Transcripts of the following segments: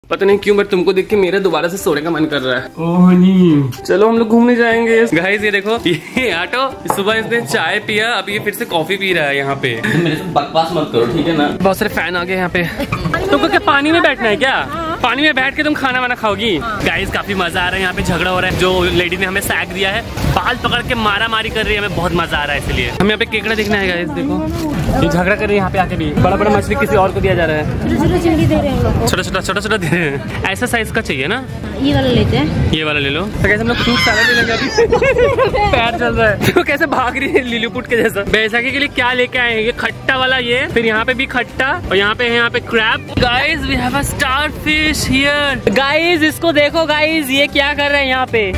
पता नहीं क्यों बट तुमको देख के मेरा दोबारा से सोने का मन कर रहा है। ओह नहीं, चलो हम लोग घूमने जाएंगे। गाइस ये देखो, ये ऑटो सुबह इसने चाय पिया, अब ये फिर से कॉफी पी रहा है यहाँ पे। मेरे से बकवास मत करो, ठीक है ना। बहुत सारे फैन आ गए यहाँ पे। तुमको क्या पानी में बैठना है क्या? पानी में बैठ के तुम खाना वाना खाओगी? गाइस काफी मजा आ रहा है, यहाँ पे झगड़ा हो रहा है। जो लेडी ने हमें सैक दिया है, बाल पकड़ के मारा मारी कर रही है, हमें बहुत मजा आ रहा है। इसलिए हमें यहाँ पे केकड़ा देखना है। गाइस देखो, ये झगड़ा कर रही है यहाँ पे आके भी। बड़ा बड़ा मछली किसी और को दिया जा रहा है, छोटा छोटा दे रहे हैं। ऐसा साइज का चाहिए ना, ये वाला लेते हैं। ये वाला ले लो। तो कैसे हम लोग फ्रूट सैलेड ले लेंगे अभी। पैर चल रहा है तो कैसे भाग रही है लिलीपुट के जैसा। बैसाखी के लिए क्या लेके आए हैं? ये खट्टा वाला, ये फिर यहाँ पे भी खट्टा, और यहाँ पे crab. Guys we have a starfish here. Guys इसको देखो गाइस, ये क्या कर रहे हैं यहाँ पे।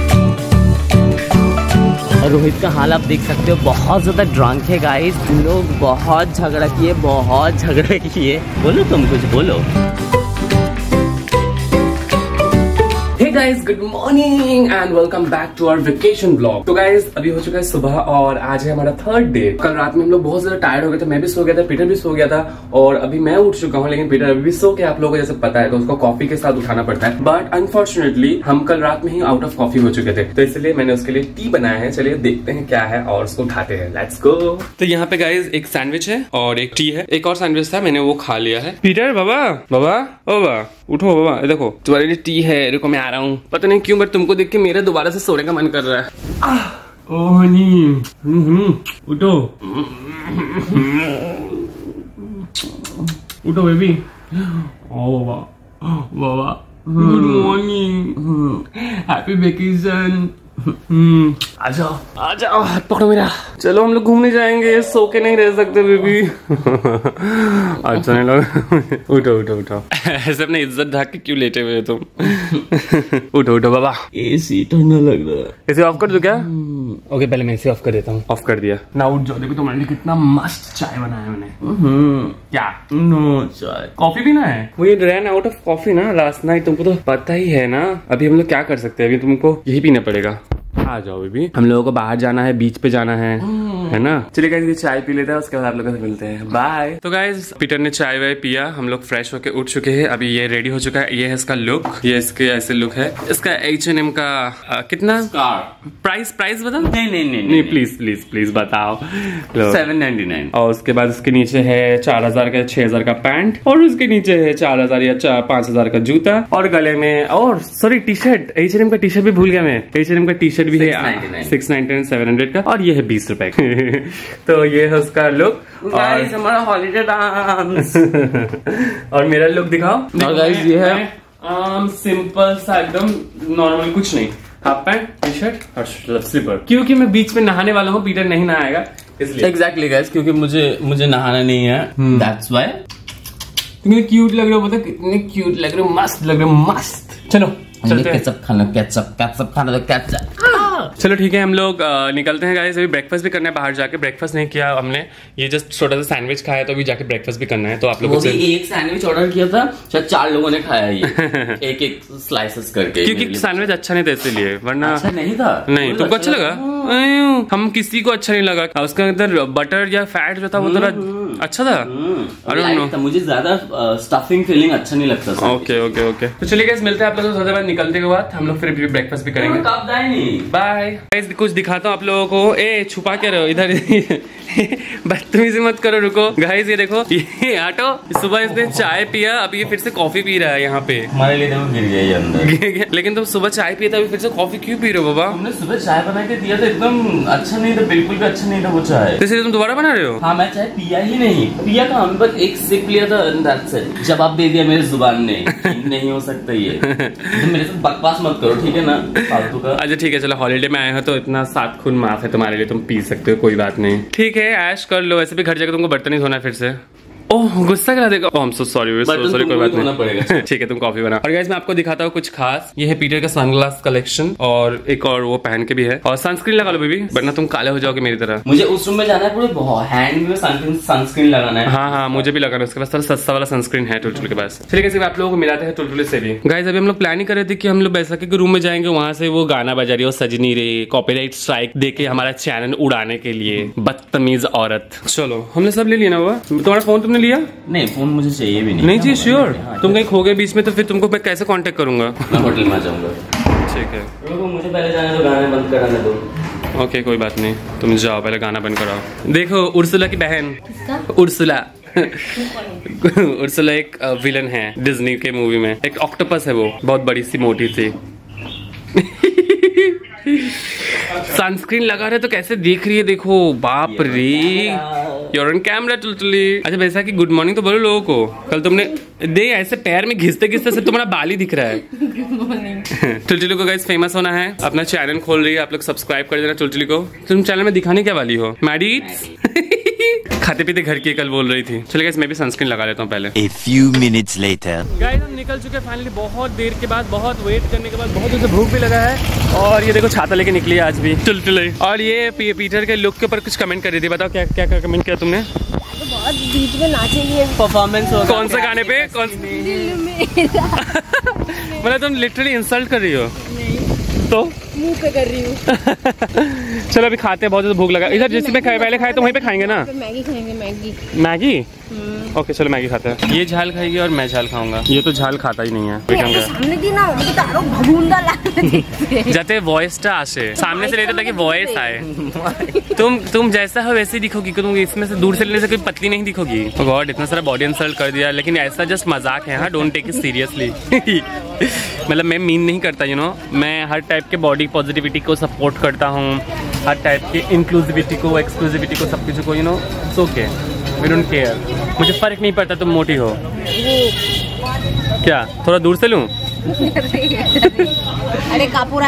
और रोहित का हाल आप देख सकते हो, बहुत ज्यादा ड्रंक है गाइस। तुम लोग बहुत झगड़ा किए। बोलो, तुम कुछ बोलो। Hey guys, good morning and welcome back to our vacation vlog। तो guys अभी हो चुका है सुबह और आज है हमारा थर्ड डे। कल रात में हम लोग बहुत ज्यादा टायर्ड हो गए थे, मैं भी सो गया था, पीटर भी सो गया था, और अभी मैं उठ चुका हूँ, लेकिन पीटर अभी भी सो के, आप लोगों को जैसे पता है, तो उसको कॉफी के साथ उठाना पड़ता है। बट अनफॉर्चुनेटली हम कल रात में ही आउट ऑफ कॉफी हो चुके थे, तो इसलिए मैंने उसके लिए टी बनाया है। चलिए देखते हैं क्या है और उसको उठाते हैं। Let's go. तो यहाँ पे गाइज एक सैंडविच है और एक टी है। एक और सैंडविच था, मैंने वो खा लिया है। पीटर बाबा उठो बाबा, देखो तुम्हारे लिए टी है, रुको मैं आ रहा हूँ। पता नहीं क्यों बट तुमको देख के मेरा दोबारा से सोने का मन कर रहा है। ओह नहीं, उठो उठो बेबी। ओ बाबा गुड मॉर्निंग, हैप्पी वेकेशन। आ जाओ हाथ पकड़ो मेरा। चलो हम लोग घूमने जाएंगे, सो के नहीं रह सकते बेबी। अच्छा नहीं लग। उठो ऐसे अपने इज्जत ढक के क्यों लेटे हुए तुम। उठो बाबा। एसी ठंडा लग रहा है, इसे ऑफ कर दो क्या? ओके पहले मैं इसे ऑफ कर देता हूँ। ऑफ कर दिया ना, उठ जाओ। देखो तुम्हारे लिए कितना मस्त चाय बनाया मैंने। क्या? नो चाय, कॉफी भी ना है। वो रैन आउट ऑफ कॉफी ना लास्ट नाइट, तुमको तो पता ही है ना। अभी हम लोग क्या कर सकते हैं, अभी तुमको यही पीना पड़ेगा। आ जाओ बेबी, हम लोगों को बाहर जाना है, बीच पे जाना है ना। चलिए गाइस चाय पी लेते हैं, उसके बाद आप लोगों से मिलते हैं। बाय। तो गाइस पीटर ने चाय वाय पिया, हम लोग फ्रेश होके उठ चुके हैं। अभी ये रेडी हो चुका है। ये है इसका लुक, ये इसके ऐसे लुक है। इसका H&M का कितना प्राइस बताओ। नहीं प्लीज बताओ। 799। और उसके बाद उसके नीचे है 4000 का 6000 का पैंट, और उसके नीचे है 4000 या 5000 का जूता, और गले में और सॉरी टी शर्ट, H&M का टी शर्ट भी भूल गया मैं। H&M का टी शर्ट भी है 699 700 का, और ये है 20 रुपए का। तो ये है उसका लुक। और हमारा हॉलीडे डांस। और मेरा लुक दिखाओ। और गाइस ये है सिंपल सा एकदम नॉर्मल, कुछ नहीं, हाफ पैंट टी शर्ट और स्लीपर, क्योंकि मैं बीच में नहाने वाला हूँ, पीटर नहीं नहाएगा इसलिए। एग्जैक्टली गाइस, क्योंकि मुझे नहाना नहीं है, दैट्स व्हाई। कितने क्यूट लग रहे हो, पता कितने क्यूट लग रहे हो, मस्त लग रहे हो, मस्त। चलो चलते हैं। केचप खाना तो केचप। चलो ठीक है, हम लोग निकलते हैं गाइस। अभी ब्रेकफास्ट भी करना है बाहर जाके। ब्रेकफास्ट नहीं किया हमने, ये जस्ट छोटा सा सैंडविच खाया, तो अभी जाके ब्रेकफास्ट भी करना है। तो आप लोगों से एक सैंडविच ऑर्डर किया था, शायद 4 लोगों ने खाया ये। एक स्लाइसेस करके, क्योंकि सैंडविच अच्छा नहीं था इसलिए, वरना अच्छा नहीं था। नहीं तुमको अच्छा लगा? हम किसी को अच्छा नहीं लगा। उसका अंदर बटर या फैट जो था वो थोड़ा अच्छा था। मुझे ज्यादा स्टफिंग फीलिंग अच्छा नहीं लगता। ओके तो चलिए गाइस मिलते हैं आप लोगों से निकलते के बाद। हम लोग फिर ब्रेकफास्ट भी करेंगे। बाय गाइस, कुछ दिखाता हूँ आप लोगों को। ए छुपा के रहो इधर। बदतमीजी मत करो, रुको गाइस। ये देखो, ये ऑटो सुबह इसने चाय पिया, अब ये फिर से कॉफी पी रहा है यहाँ पे। हमारे लिए तो गिर गया अंदर। लेकिन तुम सुबह चाय पिया था, अभी फिर से कॉफी क्यों पी रहे हो बाबा? तुमने सुबह चाय बना के दिया था, एकदम अच्छा नहीं था, बिल्कुल भी अच्छा नहीं था वो चाय। तो इसलिए तुम दोबारा बना रहे हो? हाँ, मैं चाय पिया ही नहीं। पिया कहाँ, बस एक सिप लिया था, दैट्स इट। जवाब दे दिया मेरे जुबान ने। नहीं हो सकता ये। तो मेरे से बकवास मत करो, ठीक है ना, फालतू का। अच्छा ठीक है, चलो हॉलीडे में आए हो तो इतना सात खून माफ है तुम्हारे लिए, तुम पी सकते हो, कोई बात नहीं। ठीक है ऐश कर लो, वैसे भी घर जाकर तुमको बर्तन ही धोना है फिर से। ओह गुस्सा करा देगा। ओह सो सॉरी कोई बात नहीं। ठीक है तुम कॉफी बना। और गाइस मैं आपको दिखाता हूँ कुछ खास। ये है पीटर का सनग्लास कलेक्शन, और एक और वो पहन के भी है। और सनस्क्रीन लगा लो बेबी, वरना तुम काले हो जाओगे मेरी तरह। मुझे उस रूम में जाना है, पूरे हैंड में सनस्क्रीन लगाना है। हाँ मुझे भी लगाना है। उसके पास थोड़ा सस्ता वाला सनस्क्रीन है टुलटुल के पास। चलिए गाइस आप लोगों को मिलाते हैं टुलटुल से भी। गाइस अभी हम लोग प्लान ही कर रहे थे कि हम लोग बैसाखी के रूम में जाएंगे, वहां से वो गाना बजा रही है, सजनी रे, कॉपीराइट स्ट्राइक देके हमारा चैनल उड़ाने के लिए, बदतमीज औरत। चलो हमने सब ले लिया ना। हुआ तुम्हारा फोन तुमने तुमने लिया? नहीं, फोन मुझे चाहिए भी नहीं। नहीं चाहिए? श्योर? तुम कहीं खो गए बीच में तो फिर तुमको मैं कैसे कांटेक्ट करूंगा? मैं होटल में आ जाऊंगा। ठीक है, मुझे पहले जाने दो, गाने बंद कराने दो। ओके कोई बात नहीं, तुम जाओ पहले गाना बंद कराओ। देखो उर्सुला की बहन, उर्सुला उर्सुला एक विलन है डिज्नी के मूवी में, एक ऑक्टोपस है वो, बहुत बड़ी सी मोटी सी। सनस्क्रीन लगा रहे तो कैसे देख रही है, देखो बाप रे, यूर ऑन कैमरा टुलटुली। अच्छा वैसा कि गुड मॉर्निंग तो बोलो लोगों को। कल तुमने दे ऐसे पैर में घिसते घिसते से तुम्हारा बाल ही दिख रहा है। टुलटुली को गाइस फेमस होना है, अपना चैनल खोल रही है, आप लोग सब्सक्राइब कर देना टुलटुली को। तुम चैनल में दिखाने क्या वाली हो? मैडी ईट्स खाते पीते घर की कल बोल रही थी। चलिए गाइस मैं भी सनस्क्रीन लगा लेता हूँ पहले। A few minutes later. Guys हम निकल चुके हैं फाइनली, बहुत देर के बाद, बहुत वेट करने के बाद, बहुत देर से भूख भी लगा है। और ये देखो छाता लेके निकली है आज भी टुलटुली। और ये पीटर के लुक के ऊपर कुछ कमेंट कर रही थी, बताओ क्या क्या क्या कमेंट किया तुमने? बहुत बीच में नाचेंगे, परफॉर्मेंस होगा। कौन से गाने पे? कौन मतलब तुम लिटरली इंसल्ट कर रही हो? तो मुंह पे कर रही हूँ। चलो अभी खाते हैं, बहुत ज्यादा भूख लगा। इधर जिसमें पहले खाए तो वहीं पे खाएंगे ना? मैगी खाएंगे, मैगी। मैगी? ओके चलो मैगी खाते हैं। ये झाल खाएगी और मैं झाल खाऊंगा। ये तो झाल खाता ही नहीं है। सामने दी ना मुझे तारो भगुंडा लागते जाते वॉइसटा आसे सामने से लेते ताकि वॉइस आए। तुम जैसा हो वैसे ही दिखोगी, तुम इसमें से दूर से लेने से कोई पतली नहीं दिखोगी। oh God, इतना सारा बॉडी इंसल्ट कर दिया, लेकिन ऐसा जस्ट मजाक है। हाँ, डोंट टेक इट सीरियसली। मतलब मैं मीन नहीं करता, यू नो, मैं हर टाइप के बॉडी पॉजिटिविटी को सपोर्ट करता हूँ, हर टाइप के इंक्लूसिविटी को, एक्सक्लूसिविटी को, सब कुछ को, you know, it's okay, we don't care. मुझे फर्क नहीं पड़ता तुम मोटी हो क्या। थोड़ा दूर से लूं? अरे कापूरा।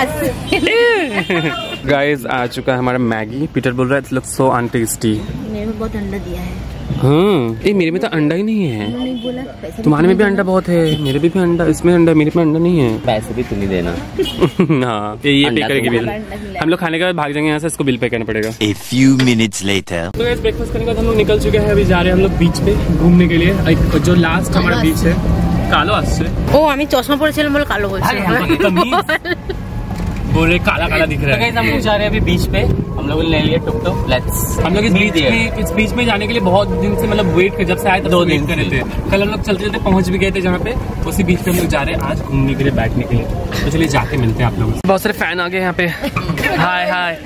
गाइस आ चुका है हमारा मैगी। पीटर बोल रहा है इट लुक्स सो अनटेस्टी। मेरे में बहुत अंडा दिया है। ये मेरे में तो अंडा ही नहीं है। नहीं बोला, तुम्हारे में भी अंडा बहुत है, मेरे भी अंडा, इसमें अंडा, मेरे में अंडा नहीं है। पैसे भी तुम ही देना। हाँ ये पे करेगी बिल। हम लोग खाने के बाद भाग जाएंगे यहाँ से, इसको बिल पे करना पड़ेगा। A few minutes later. तो गाइस ब्रेकफास्ट करने के बाद हम लोग निकल चुके हैं, अभी जा रहे हैं हम लोग बीच पे घूमने के लिए। एक जो लास्ट हमारा बीच है कालो आसছে। ও আমি চশমা পরেছিলাম বলে কালো বলছি। बोल रहे काला काला दिख रहा है। हम लोग जा रहे हैं अभी बीच पे, हम लोग ले लिए टुक टुक। लेट्स हम लोग इस बीच में जाने के लिए बहुत दिन से मतलब वेट कर, जब से आए तब 2 दिन कर रहे थे। कल हम लोग चलते चलते पहुंच भी गए थे जहाँ पे, उसी बीच पे हम लोग जा रहे हैं आज घूमने के लिए, बैठने के लिए। तो चलिए जाके मिलते हैं आप लोगों से। बहुत सारे फैन आ गए यहाँ पे। हाय हाय।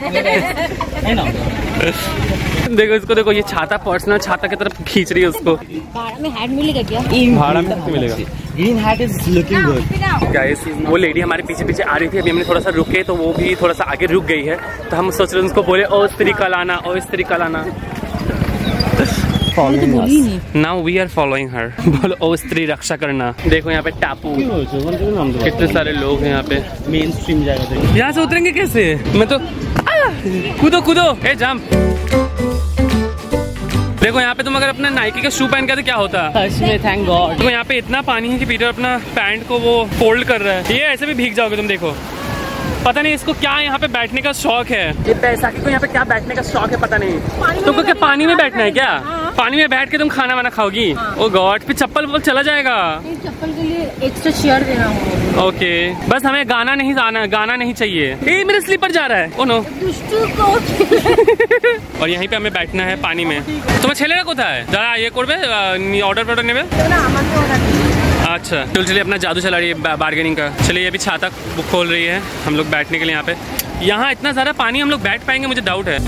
देखो इसको, देखो ये छाता पर्सनल छाता की तरफ खींच रही है उसको। भाड़ा में हैट मिलेगा क्या? भाड़ा में कितने मिलेगा? Green hat is looking good. Guys वो लेडी हमारे पीछे पीछे आ रही थी, अभी हमने थोड़ा सा रुके तो वो भी थोड़ा सा आगे रुक गई है, तो हम सोच रहे उसको बोले ओ स्त्री कल आना, ओ स्त्री कल आना। Now we are following her. बोलो ओ स्त्री रक्षा करना। देखो यहाँ पे टापू, कितने सारे लोग हैं यहाँ पे। मेन स्ट्रीम जाएगा, यहाँ से उतरेंगे कैसे? मैं तो कूदो कूदो, ए जंप। देखो यहाँ पे तुम अगर अपना नाइकी का शू पहन के तो क्या होता है? Thank God. तो यहाँ पे इतना पानी है कि पीटर अपना पैंट को वो फोल्ड कर रहा है, ये ऐसे भी भीग जाओगे तुम। देखो पता नहीं इसको क्या यहाँ पे बैठने का शौक है, ये बैसाखी को यहाँ पे क्या बैठने का शौक है पता नहीं। तुमको क्या पानी में बैठना है क्या? पानी में बैठ के तुम खाना वाना खाओगी? ओ गॉड, फिर चप्पल वप्पल चला जाएगा। चप्पल के लिए एक्स्ट्रा शेयर देना होगा। ओके बस हमें गाना नहीं आना, गाना नहीं चाहिए। ए मेरे स्लीपर जा रहा है, ओ नो। और यहीं पे हमें बैठना है पानी में। तुम्हें छेलेगा कोথায়? जरा ये करबे ऑर्डर नेबे। अच्छा चलिए अपना जादू चला रही है बार्गेनिंग का। चलिए अभी छाता खोल रही है हम लोग बैठने के लिए यहाँ पे। यहाँ इतना ज़्यादा पानी, हम लोग बैठ पाएंगे मुझे डाउट है।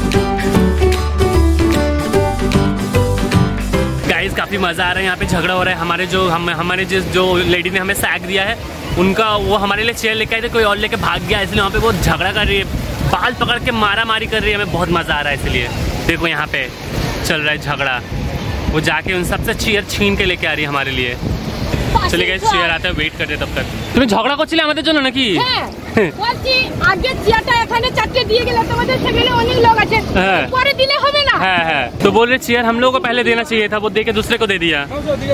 गाइस काफ़ी मज़ा आ रहा है, यहाँ पे झगड़ा हो रहा है। हमारे जो लेडी ने हमें सैग दिया है उनका, वो हमारे लिए चेयर लेके आए थे, कोई और लेके भाग गया, इसलिए वहाँ पे वो झगड़ा कर रही है, बाल पकड़ के मारा मारी कर रही है। हमें बहुत मज़ा आ रहा है इसलिए। देखो यहाँ पे चल रहा है झगड़ा, वो जाके उन सबसे चेयर छीन के लेके आ रही है हमारे लिए। चले गए चेयर आते हैं, वेट करते तब तक। तुम्हें झगड़ा করছিলে আমাদের জন্য নাকি? বলছি আগে চেয়ারটা এখানে চারটে দিয়ে গেলে তোমাদের সেখানে অনেক লোক আছে, পরে দিলে হবে না? है तो बोल रहे चेयर हम लोगों को पहले देना चाहिए था, वो दे के दूसरे को दे दिया।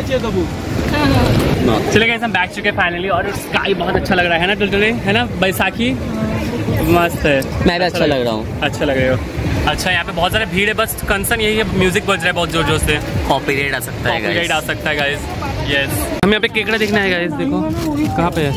चले गए हम बैठ चुके फाइनली, और स्काई बहुत अच्छा लग रहा है ना टुलटुली, है ना बैसाखी मस्त है। मैं भी अच्छा लग रहा हूँ। अच्छा लग रहे हो। अच्छा यहाँ पे बहुत सारे भीड़ है, बस कंसर्न यही है म्यूजिक बज रहा है बहुत जोर जोर से, कॉपीराइट आ सकता है, कॉपीराइट आ सकता है गाइस। यस, हम यहाँ पे केकड़ा देखना है गाइस। देखो कहाँ पे है?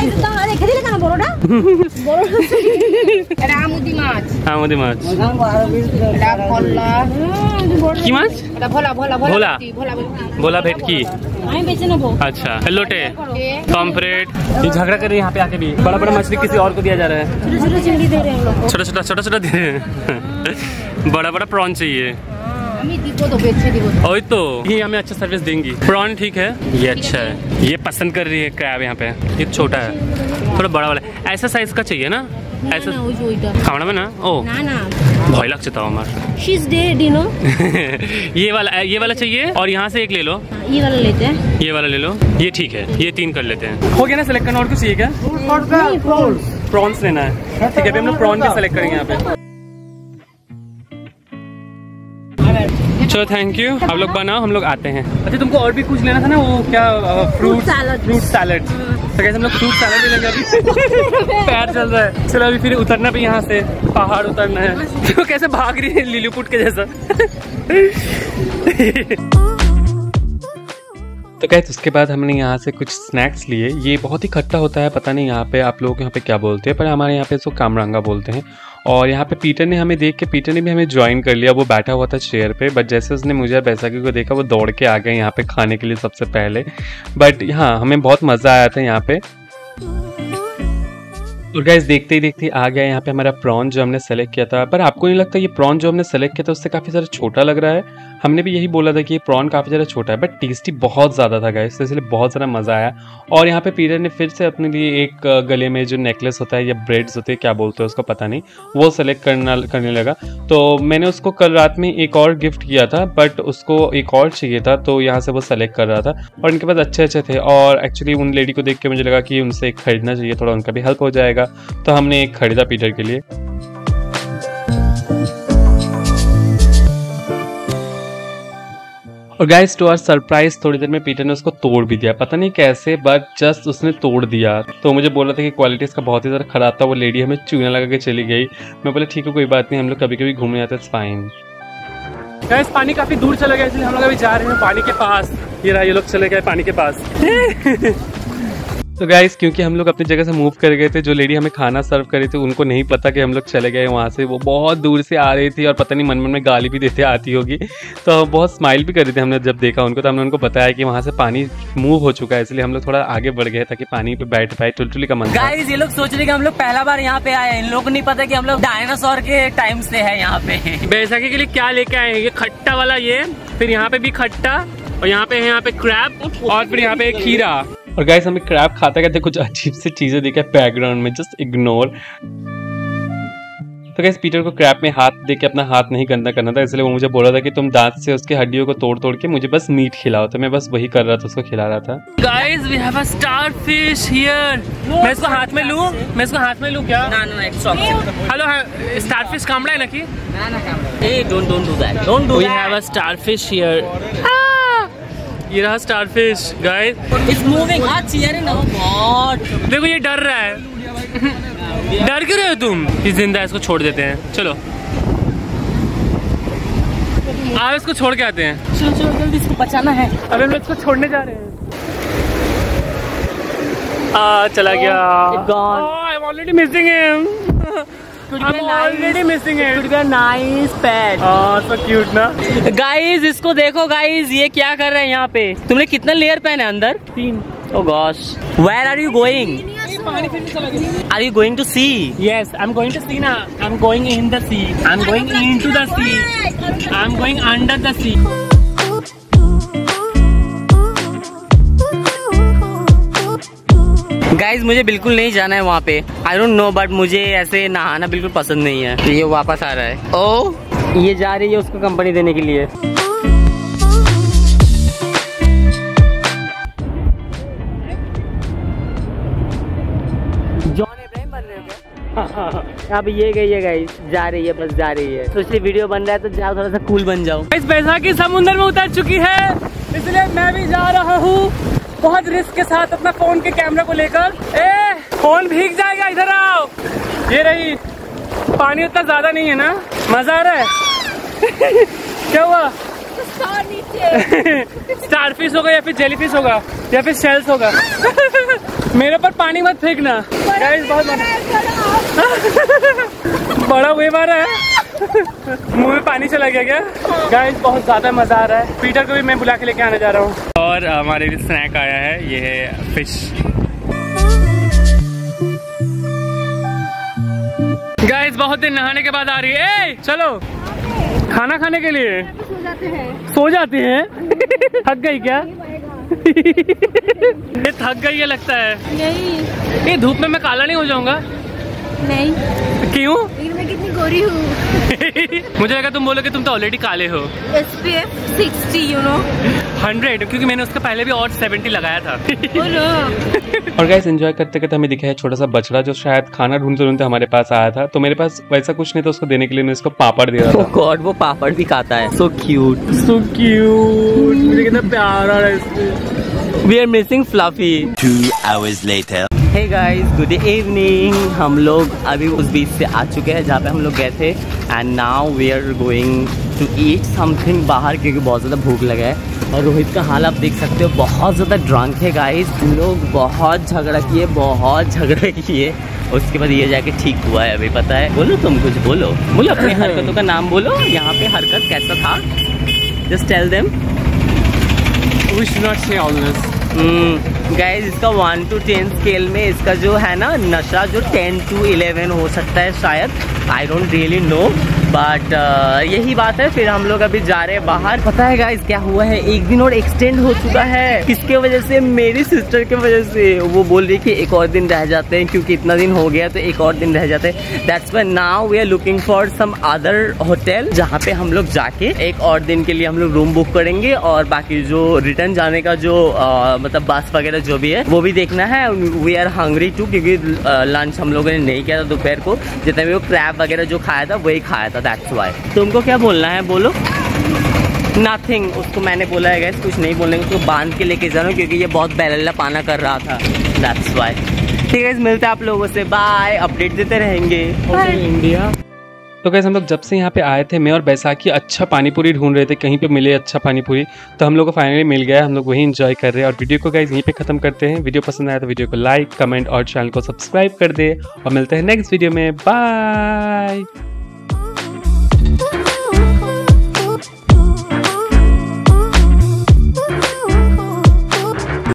আমুদি মাছ আমুদি মাছ এটা ভোলা কি মাছ? এটা ভোলা ভোলা ভোলা। ভোলা भोला भेटकी। আমি বেচে নেবো अच्छा, लोटे, पॉम्फ्रेट। ये झगड़ा कर रही है यहाँ पे आके भी। बड़ा बड़ा मछली किसी और को दिया जा रहा है। छोटे छोटे चिंगड़ी दे रहे हैं हम लोग को छोटा छोटा दे रहे हैं। बड़ा बड़ा प्रॉन चाहिए। আমি দিব তো বেচে দিব वही तो, ये हमें अच्छा सर्विस देंगी। प्रॉन ठीक है, ये अच्छा है। ये पसंद कर रही है क्रैब यहाँ पे। ये छोटा है, थोड़ा बड़ा वाला। ऐसा साइज का चाहिए ना? ऐसा না ওই যে ওইটা खाना में ना? ओ না না भय लग चुका हमार। She is dead you know ये वाला चाहिए और यहाँ से एक ले लो। ये वाला लेते हैं ये वाला ले लो, ये ठीक है। ये 3 कर लेते हैं। हो गया ना सिलेक्ट करना? और कुछ चाहिए क्या? प्रॉन्स लेना है, ठीक है। अभी हम लोग प्रॉन भी सेलेक्ट करेंगे यहाँ पे। चलो थैंक यू, आप लोग बनाओ, हम लोग आते हैं। अच्छा तुमको और भी कुछ लेना था ना, वो क्या? Fruit salad. तो कैसे हम लोग फ्रूट सैलड भी लेंगे अभी। पैर चल रहा है। चलो अभी फिर उतरना भी यहाँ से, पहाड़ उतरना है। तो कैसे भाग रही है लिलीपुट के जैसा। तो गाइस उसके बाद हमने यहाँ से कुछ स्नैक्स लिए। ये बहुत ही खट्टा होता है, पता नहीं यहाँ पे आप लोग यहाँ पे क्या बोलते हैं, पर हमारे यहाँ पे इसको कामरंगा बोलते हैं। और यहाँ पे पीटर ने हमें देख के, पीटर ने भी हमें ज्वाइन कर लिया। वो बैठा हुआ था चेयर पे, बट जैसे उसने मुझे और बैसाखी को देखा वो दौड़ के आ गए यहाँ पे खाने के लिए सबसे पहले। बट हाँ, हमें बहुत मज़ा आया था यहाँ पे। और गाइस देखते ही देखते आ गया यहाँ पे हमारा प्रॉन जो हमने सेलेक्ट किया था। पर आपको नहीं लगता ये प्रॉन जो हमने सेलेक्ट किया था उससे काफ़ी ज़्यादा छोटा लग रहा है? हमने भी यही बोला था कि ये प्रॉन काफ़ी ज़्यादा छोटा है, बट टेस्टी बहुत ज़्यादा था गाइस, तो इसलिए बहुत ज़्यादा मज़ा आया। और यहाँ पे पीटर ने फिर से अपने लिए एक गले में जो नेकलेस होता है या ब्रेड्स होते हैं, क्या बोलते हैं उसको पता नहीं, वो सेलेक्ट करने लगा। तो मैंने उसको कल रात में एक और गिफ्ट किया था, बट उसको एक और चाहिए था, तो यहाँ से वो सेलेक्ट कर रहा था। और इनके पास अच्छे थे। और एक्चुअली उन लेडी को देख के मुझे लगा कि उनसे एक खरीदना चाहिए, थोड़ा उनका भी हेल्प हो जाएगा। तो हमने एक खरीदा पीटर के लिए। और गाइस टू आवर सरप्राइज थोड़ी देर में पीटर ने उसको तोड़ भी दिया, पता नहीं कैसे, बट जस्ट उसने तोड़ दिया। तो मुझे बोला था कि क्वालिटी इसका बहुत ही ज़्यादा खराब था। वो लेडी हमें चूना लगा के चली गई। मैं बोला ठीक है कोई बात नहीं, हम लोग कभी कभी घूमने जाते हैं, फाइन। गाइस पानी काफ़ी दूर चला गया, इसलिए हम लोग अभी जा रहे हैं पानी के पास। ये रहा, ये लोग चले गए पानी के पास। तो गाइस क्योंकि हम लोग अपनी जगह से मूव कर गए थे, जो लेडी हमें खाना सर्व कर रही थी उनको नहीं पता कि हम लोग चले गए वहाँ से। वो बहुत दूर से आ रही थी और पता नहीं मन मन में गाली भी देते आती होगी। तो बहुत स्माइल भी कर रही थी हमने जब देखा उनको। तो हमने उनको बताया कि वहाँ से पानी मूव हो चुका है, इसलिए हम लोग थोड़ा आगे बढ़ गए ताकि पानी पे बैठ पाए। टुलटुली का मन। गाइस ये लोग सोच रहे कि हम लोग पहला बार यहाँ पे आए हैं, इन लोगों को नहीं पता कि हम लोग डायनासोर के टाइम से है यहाँ पे। बैसाखी के लिए क्या लेके आए हैं? ये खट्टा वाला, ये फिर यहाँ पे भी खट्टा, और यहाँ पे क्रैब, और फिर यहाँ पे खीरा। और गाइस हमें क्रैब खाते खाते कुछ अजीब सी चीजें दिखे बैकग्राउंड में, जस्ट इग्नोर। तो गाइस पीटर को क्रैब में हाथ देके अपना हाथ नहीं गंदा करना था, इसलिए वो मुझे बोला था कि तुम दांत से उसकी हड्डियों को तोड़ तोड़ के मुझे बस मीट खिलाओ। तो मैं बस वही कर रहा था, उसको खिला रहा था। Guys we have a starfish here. मैं इसको हाथ में लूं? मैं इसको हाथ में लूं क्या? ना हेलो, स्टारफिश कामड़ा है ना कि? Don't do that, don't do we that. Have a starfish here. ये रहा स्टारफिश गाइस। It's moving. चियर ना गॉड, देखो ये डर रहा है। डर क्यों रहे हो तुम? इस जिंदा इसको छोड़ देते हैं, चलो आप इसको छोड़ के आते हैं। चलो जल्दी इसको बचाना है। अबे हम इसको छोड़ने जा रहे हैं। चला गया। I'm already missing him. I'm already missing him. Could be a nice pet. So cute ना। गाइस इसको देखो गाइस, ये क्या कर रहे हैं यहाँ पे? तुमने कितना लेयर पहने अंदर? 3। Oh gosh. Where are you going? Are you going to sea? Yes, I'm going to sea now. I'm going in the sea. I'm going into the sea. I'm going under the sea. Guys मुझे बिल्कुल नहीं जाना है वहाँ पे। I don't know, but मुझे ऐसे नहाना बिल्कुल पसंद नहीं है। तो ये वापस आ रहा है। ओ ये जा रही है उसको कंपनी देने के लिए। अब ये गई है गाइस, जा रही है, बस जा रही है। तो इसलिए वीडियो बन रहा है तो जाओ थोड़ा सा कूल बन जाओ। इस बैसाखी समुद्र में उतर चुकी है, इसलिए मैं भी जा रहा हूँ बहुत रिस्क के साथ अपना फोन के कैमरा को लेकर। फोन भीग जाएगा, इधर आओ। ये रही, पानी उतना ज्यादा नहीं है ना, मजा आ रहा है। क्या हुआ? स्टार नीचे। स्टारफिश होगा या फिर जेलीफिश होगा या फिर शेल्स होगा। मेरे पर पानी मत फेंकना गाइस, बहुत बड़ा वेव आ रहा है। मुंह में पानी चला गया क्या गाइस? बहुत ज्यादा मजा आ रहा है। पीटर को भी मैं बुला के लेके आने जा रहा हूँ। और हमारे लिए स्नैक आया है, ये है फिश। गाइस बहुत दिन नहाने के बाद आ रही है। चलो खाना खाने के लिए। सो जाते हैं थक गई क्या? ये थक गई है लगता है। नहीं, ये धूप में मैं काला नहीं हो जाऊंगा? नहीं। क्यों? मैं कितनी गोरी हूँ। मुझे लगा तुम बोलोगे तुम तो ऑलरेडी काले हो। SPF 60 you know 100, क्योंकि मैंने उसका पहले भी और 70 लगाया था। बोलो। और गाइस एंजॉय करते करते हमें दिखा है छोटा सा बछड़ा जो शायद खाना ढूंढते ढूंढते हमारे पास आया था। तो मेरे पास वैसा कुछ नहीं था उसको देने के लिए, मैं इसको पापड़ दे रहा था। गॉड वो पापड़ भी खाता है। So cute, so cute. मुझे कितना प्यार आ रहा है इससे। We are missing Fluffy. 2 hours later. Hey guys, good evening. हम लोग अभी उस बीच से आ चुके हैं जहाँ पे हम लोग गए थे and now we are going to eat something बाहर, क्योंकि बहुत ज़्यादा भूख लगा है। और रोहित का हाल आप देख सकते हो, बहुत ज़्यादा ड्रंक है गाइस। हम लोग बहुत झगड़ा किए, उसके बाद ये जाके ठीक हुआ है अभी, पता है। बोलो तुम कुछ बोलो अपनी हरकतों का नाम बोलो। यहाँ पे हरकत कैसा था, just tell them. We should not say all this. Guys इसका 1 to 10 स्केल में इसका जो है ना नशा, जो 10 to 11 हो सकता है शायद, I don't really know, but यही बात है। फिर हम लोग अभी जा रहे हैं बाहर। पता है गाइस क्या हुआ है, एक दिन और एक्सटेंड हो चुका है। किसके वजह से? मेरी सिस्टर के वजह से। वो बोल रही कि एक और दिन रह जाते हैं, क्योंकि इतना दिन हो गया तो एक और दिन रह जाते हैं। That's why now we are looking for some other hotel, जहाँ पे हम लोग जाके एक और दिन के लिए हम लोग रूम बुक करेंगे। और बाकी जो रिटर्न जाने का जो मतलब बस वगैरह जो भी है वो भी देखना है। वी आर हंग्री टू, क्योंकि लंच हम लोगों ने नहीं किया था दोपहर को। जितना भी वो क्रैब वगैरह जो खाया था वही खाया था। That's why. तुमको क्या बोलना है बोलो। नथिंग, उसको मैंने बोला है गाइस कुछ नहीं बोलने को, उसको बांध के लेके जाना, क्योंकि ये बहुत बेलल्ला पाना कर रहा था। That's why. ठीक है, मिलते हैं आप लोगों से, बाय। अपडेट देते रहेंगे। इंडिया। तो गाइस हम लोग जब से यहाँ पे आए थे, मैं और बैसाखी अच्छा पानी पूरी ढूंढ रहे थे, कहीं पे मिले अच्छा पानी पूरी, तो हम लोग को फाइनली मिल गया। हम लोग वही एंजॉय कर रहे हैं। और वीडियो को गाइस यहीं पे खत्म करते हैं। वीडियो पसंद आया तो वीडियो को लाइक, कमेंट और चैनल को सब्सक्राइब कर दे। और मिलते हैं नेक्स्ट वीडियो में। बाय।